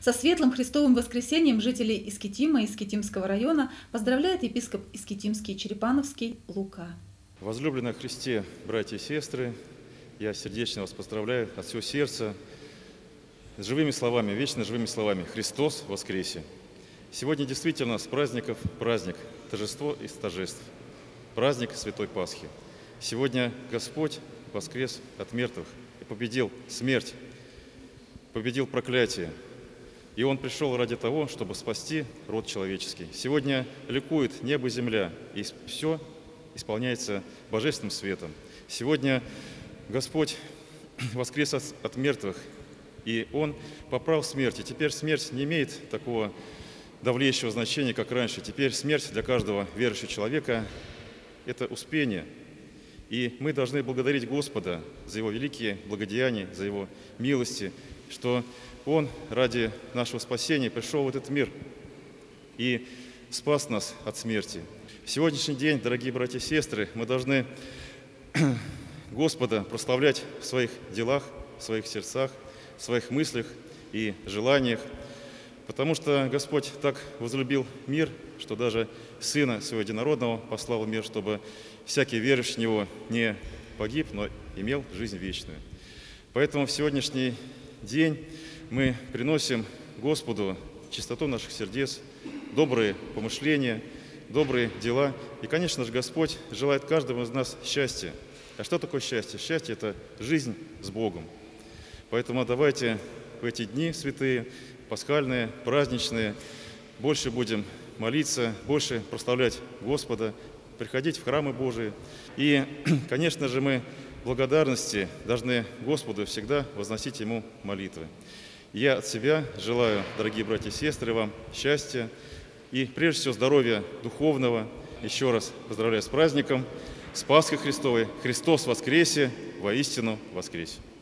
Со светлым Христовым воскресением жителей Искитима и Искитимского района поздравляет епископ Искитимский Черепановский Лука. Возлюбленные во Христе, братья и сестры, я сердечно вас поздравляю от всего сердца с живыми словами, вечно живыми словами: «Христос воскресе!». Сегодня действительно с праздников праздник, торжество из торжеств, праздник Святой Пасхи. Сегодня Господь воскрес от мертвых и победил смерть, победил проклятие. И Он пришел ради того, чтобы спасти род человеческий. Сегодня ликует небо и земля, и все исполняется божественным светом. Сегодня Господь воскрес от мертвых, и Он поправил смерть. И теперь смерть не имеет такого давлеющего значения, как раньше. Теперь смерть для каждого верующего человека – это успение. И мы должны благодарить Господа за Его великие благодеяния, за Его милости, что Он ради нашего спасения пришел в этот мир и спас нас от смерти. В сегодняшний день, дорогие братья и сестры, мы должны Господа прославлять в своих делах, в своих сердцах, в своих мыслях и желаниях, потому что Господь так возлюбил мир, что даже Сына Своего Единородного послал в мир, чтобы всякий верующий в Него не погиб, но имел жизнь вечную. Поэтому в сегодняшний день мы приносим Господу чистоту наших сердец, добрые помышления, добрые дела. И, конечно же, Господь желает каждому из нас счастья. А что такое счастье? Счастье – это жизнь с Богом. Поэтому давайте в эти дни святые, пасхальные, праздничные, больше будем молиться, больше прославлять Господа, приходить в храмы Божии. И, конечно же, мы благодарности должны Господу всегда возносить Ему молитвы. Я от себя желаю, дорогие братья и сестры, вам счастья и, прежде всего, здоровья духовного. Еще раз поздравляю с праздником, с Пасхой Христовой. Христос воскресе, воистину воскресе!